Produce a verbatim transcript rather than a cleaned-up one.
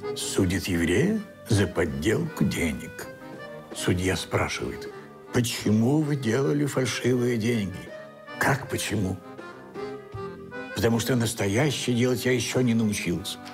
Судит еврея за подделку денег. Судья спрашивает: почему вы делали фальшивые деньги? Как почему? Потому что настоящее делать я еще не научился.